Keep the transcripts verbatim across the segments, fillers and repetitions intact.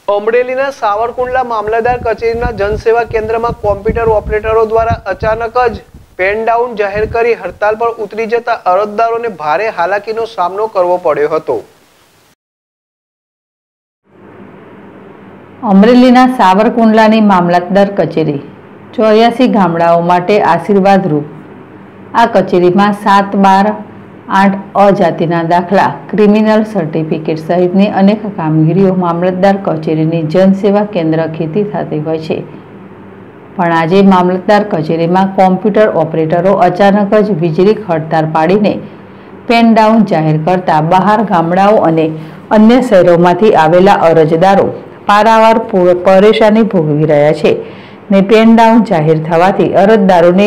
અમરેલીના સાવરકુંડલા મામલતદાર કચેરીના જનસેવા કેન્દ્રમાં કોમ્પ્યુટર ઓપરેટરો દ્વારા અચાનક જ પેન ડાઉન જાહેર કરી હડતાલ પર ઉતરી જતા અરજદારોને ભારે હાલાકીનો સામનો કરવો પડ્યો હતો। અમરેલીના સાવરકુંડલાની મામલતદાર કચેરી ચોર્યાસી ગામડાઓ માટે આશીર્વાદરૂપ। આ કચેરીમાં સાત બાર આઠ અજાતિના દાખલા, ક્રિમિનલ સર્ટિફિકેટ સહિતની અનેક કામગીરીઓ મામલતદાર કચેરીની જનસેવા કેન્દ્ર ખેતી થતી હોય છે। પણ આજે મામલતદાર કચેરીમાં કોમ્પ્યુટર ઓપરેટરો અચાનક જ વીજળી હડતાળ પાડીને પેન ડાઉન જાહેર કરતા બહાર ગામડાઓ અને અન્ય શહેરોમાંથી આવેલા અરજદારો પારાવાર પરેશાની ભોગવી રહ્યા છે ને પેન ડાઉન જાહેર થવાથી અરજદારોને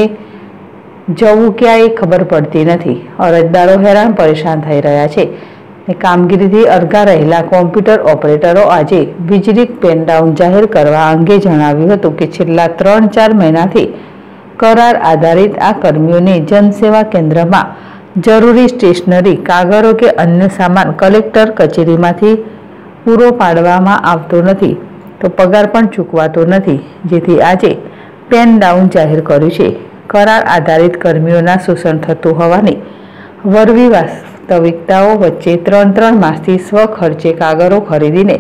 જવું ક્યાંય ખબર પડતી નથી। અરજદારો હેરાન પરેશાન થઈ રહ્યા છે ને કામગીરીથી અળગા રહેલા કોમ્પ્યુટર ઓપરેટરો આજે વીજળી પેન ડાઉન જાહેર કરવા અંગે જણાવ્યું હતું કે છેલ્લા ત્રણ ચાર મહિનાથી કરાર આધારિત આ કર્મીઓને જનસેવા કેન્દ્રમાં જરૂરી સ્ટેશનરી, કાગળો કે અન્ય સામાન કલેક્ટર કચેરીમાંથી પૂરો પાડવામાં આવતો નથી તો પગાર પણ ચૂકવાતો નથી, જેથી આજે પેન ડાઉન જાહેર કર્યું છે। કરાર આધારિત કર્મીઓના શોષણ થતું હોવાની વરવી વાસ્તવિકતાઓ વચ્ચે ત્રણ ત્રણ માસથી સ્વખર્ચે કાગળો ખરીદીને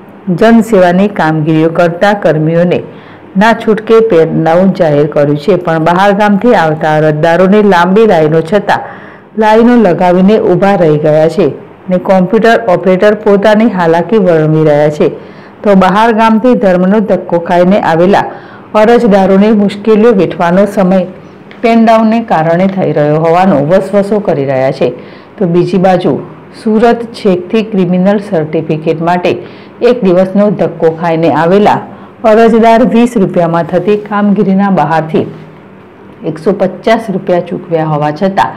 જનસેવાની કામગીરીઓ કરતા કર્મીઓને ના છૂટકે પેન ડાઉન જાહેર કર્યું છે। પણ બહાર ગામથી આવતા અરજદારોને લાંબી લાઈનો છતાં લાઈનો લગાવીને ઊભા રહી ગયા છે ને કોમ્પ્યુટર ઓપરેટર પોતાની હાલાકી વર્ણવી રહ્યા છે તો બહાર ગામથી ધર્મનો ધક્કો ખાઈને આવેલા અરજદારોને મુશ્કેલીઓ વેઠવાનો સમય પેન ડાઉનને કારણે થઈ રહ્યો હોવાનો વસવસો કરી રહ્યા છે તો બીજી બાજુ સુરત છેકથી ક્રિમિનલ સર્ટિફિકેટ માટે એક દિવસનો ધક્કો ખાઈને આવેલા અરજદાર વીસ રૂપિયામાં થતી કામગીરીના બહારથી એકસો પચાસ રૂપિયા ચૂકવ્યા હોવા છતાં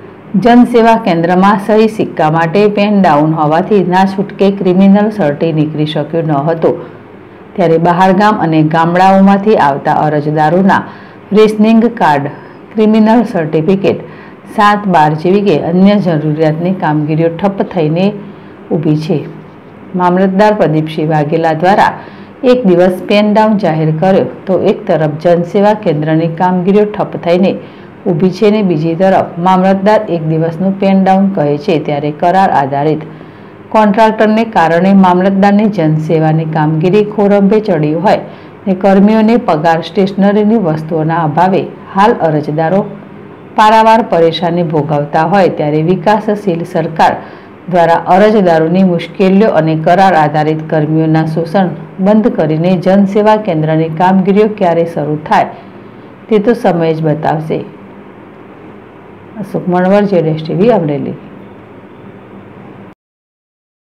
જનસેવા કેન્દ્રમાં સહી સિક્કા માટે પેન ડાઉન હોવાથી ના છૂટકે ક્રિમિનલ સર્ટી નીકળી શક્યો ન હતો। ત્યારે બહારગામ અને ગામડાઓમાંથી આવતા અરજદારોના રેશનિંગ કાર્ડ, ક્રિમિનલ સર્ટિફિકેટ, સાત બાર જેવી કે અન્ય જરૂરિયાતની કામગીરીઓ ઠપ્પ થઈને ઊભી છે। મામલતદાર પ્રદીપસિંહ વાઘેલા દ્વારા એક દિવસ પેન ડાઉન જાહેર કર્યો તો એક તરફ જનસેવા કેન્દ્રની કામગીરીઓ ઠપ્પ થઈને ઊભી છે ને બીજી તરફ મામલતદાર એક દિવસનું પેન ડાઉન કહે છે, ત્યારે કરાર આધારિત કોન્ટ્રાક્ટરને કારણે મામલતદારની જનસેવાની કામગીરી ખોરંભે ચડી હોય ને કર્મીઓને પગાર, સ્ટેશનરીની વસ્તુઓના અભાવે હાલ અરજદારો પારાવાર પરેશાની ભોગવતા હોય ત્યારે વિકાસશીલ સરકાર દ્વારા અરજદારોની મુશ્કેલીઓ અને કરાર આધારિત કર્મીઓના શોષણ બંધ કરીને જનસેવા કેન્દ્રની કામગીરીઓ ક્યારે શરૂ થાય તે તો સમય જ બતાવશે। અશોક મણવર, જેડેશ ટીવી, અમરેલી।